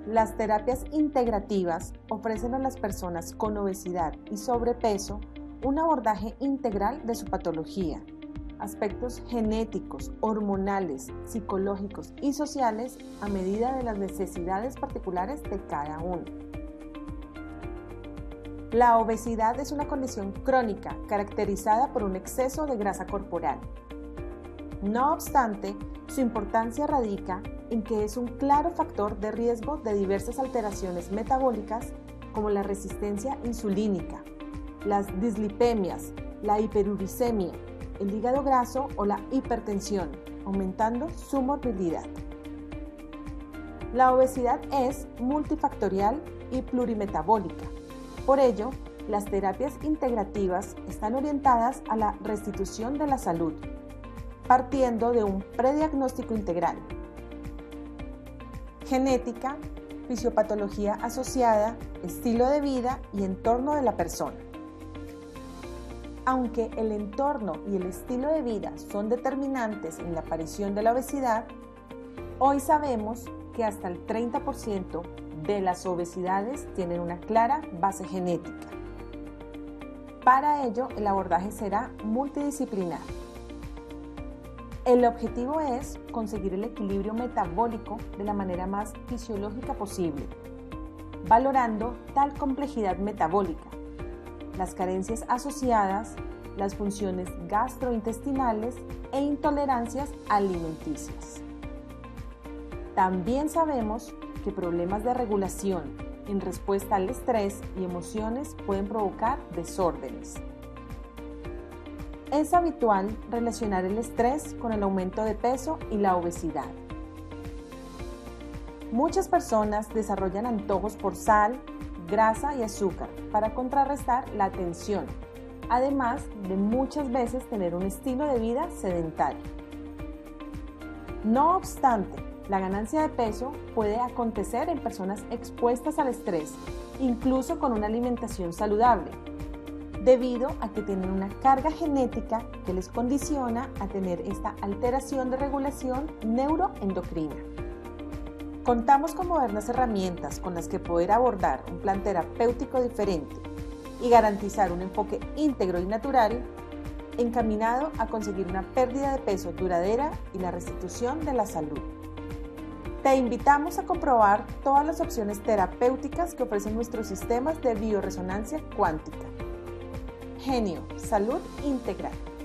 Las terapias integrativas ofrecen a las personas con obesidad y sobrepeso un abordaje integral de su patología, aspectos genéticos, hormonales, psicológicos y sociales a medida de las necesidades particulares de cada uno. La obesidad es una condición crónica caracterizada por un exceso de grasa corporal. No obstante, su importancia radica en que es un claro factor de riesgo de diversas alteraciones metabólicas como la resistencia insulínica, las dislipemias, la hiperuricemia, el hígado graso o la hipertensión, aumentando su morbilidad. La obesidad es multifactorial y plurimetabólica. Por ello, las terapias integrativas están orientadas a la restitución de la salud, partiendo de un prediagnóstico integral. Genética, fisiopatología asociada, estilo de vida y entorno de la persona. Aunque el entorno y el estilo de vida son determinantes en la aparición de la obesidad, hoy sabemos que hasta el 30% de las obesidades tienen una clara base genética. Para ello, el abordaje será multidisciplinar. El objetivo es conseguir el equilibrio metabólico de la manera más fisiológica posible, valorando tal complejidad metabólica, las carencias asociadas, las funciones gastrointestinales e intolerancias alimenticias. También sabemos que problemas de regulación en respuesta al estrés y emociones pueden provocar desórdenes. Es habitual relacionar el estrés con el aumento de peso y la obesidad. Muchas personas desarrollan antojos por sal, grasa y azúcar para contrarrestar la tensión, además de muchas veces tener un estilo de vida sedentario. No obstante, la ganancia de peso puede acontecer en personas expuestas al estrés, incluso con una alimentación saludable, debido a que tienen una carga genética que les condiciona a tener esta alteración de regulación neuroendocrina. Contamos con modernas herramientas con las que poder abordar un plan terapéutico diferente y garantizar un enfoque íntegro y natural encaminado a conseguir una pérdida de peso duradera y la restitución de la salud. Te invitamos a comprobar todas las opciones terapéuticas que ofrecen nuestros sistemas de bioresonancia cuántica. Genio, salud integral.